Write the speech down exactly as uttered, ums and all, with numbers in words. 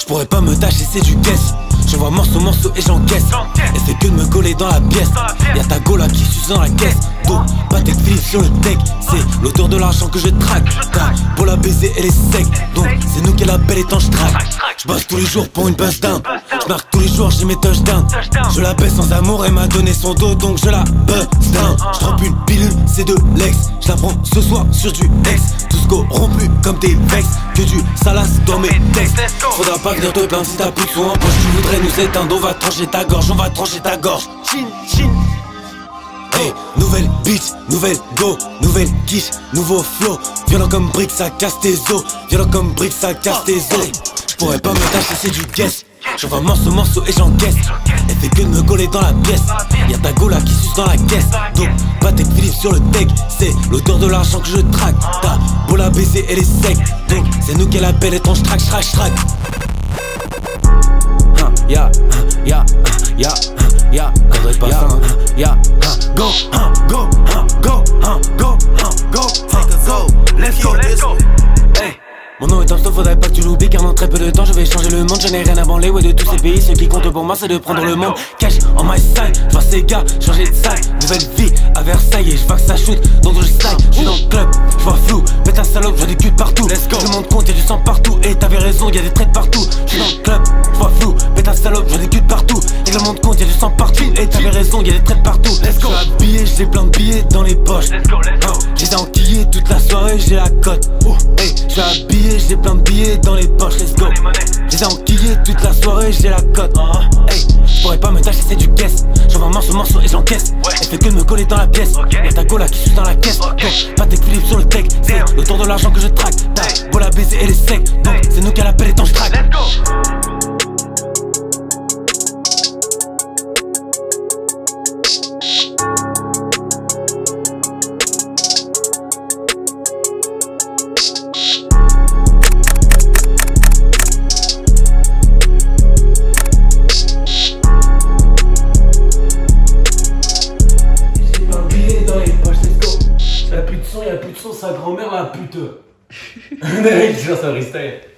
J'pourrais pas me tâcher, c'est du guess. Je vois morceau morceau et j'encaisse. Et c'est que de me coller dans la pièce. Y'a ta go là qui suce dans la caisse. Donc Patek Philippe sur le deck. C'est l'auteur de l'argent que je traque. Car pour la baiser elle est sec. Donc c'est nous qui la belle étanche traque. J'bosse tous les jours pour une buzz down. J'marque tous les jours, j'ai mes touchdowns. Je la baisse sans amour, elle m'a donné son dos. Donc je la buzz down. J'trempe une pilule, c'est de l'ex. Je la prends ce soir sur du ex. Tous corrompus comme des vex. Que du salace dans mes textes. Faudra pas venir te plaindre si t'as plus de sous en poche. Tu voudrais nous éteindre, on va trancher ta gorge. On va trancher ta gorge. Chin, chin. Hey, nouvelle bitch, nouvelle go, nouvelle quiche, nouveau flow. Violent comme brique, ça casse tes os. Violent comme brique, ça casse tes os. J'pourrais pas me tâcher, c'est du guess. Je vois morceau morceau et j'encaisse. Elle fait que de me coller dans la pièce. Y'a ta go là qui suce dans la caisse. Donc Patek Philippe sur le deck. C'est l'auteur de l'argent que je traque. Ta beau la baiser elle est sec. Donc c'est nous qui la belle étanche traque, traque, traque. Ya, ya, ya, ya, faudrait pas ça, ya, go, go, go, go, go, go, let's go, let's go. Hey. Mon nom est Amsto, faudrait pas que tu l'oublies car dans très peu de temps je vais changer le monde. Je n'ai rien à branler, ouais de tous ces pays. Ce qui compte pour moi c'est de prendre le monde. Cash on my side, j'vois ces gars changer de side. Nouvelle vie à Versailles et j'vois que ça shoot. Donc je slide, j'suis dans le club, j'vois flou. Pète un salope, j'vois des culs partout. Let's go, je monte compte, y'a du sang partout. Et t'avais raison, y'a des traits partout. J'suis dans le club, j'vois flou. Pète un salope, j'vois des culs partout. Et je monte compte, y'a du sang partout. Et t'avais raison, y'a des traits partout. Let's go, j'suis habillé, j'ai plein de billets dans les poches. Let's go, let's go. J'étais enquillé toute la soirée, j'ai la cote. Hey, j'suis habillé, j'ai plein de billets dans les poches, let's go. J'étais enquillé toute la soirée, j'ai la cote. Hey, j'pourrais pas me tâcher, c'est du guess. J'envoie morceau morceau et j'encaisse. Elle fait que de me coller dans la pièce. Y'a ta go là qui suce dans la caisse. Donc Patek Philippe sur le deck. C'est l'auteur de l'argent que je traque. Ta beau la baiser elle est sec. Donc c'est nous qui la belle étanche traque. Let's go. Y'a plus de son, y'a plus de son, sa grand-mère la pute. Mec, ça risque.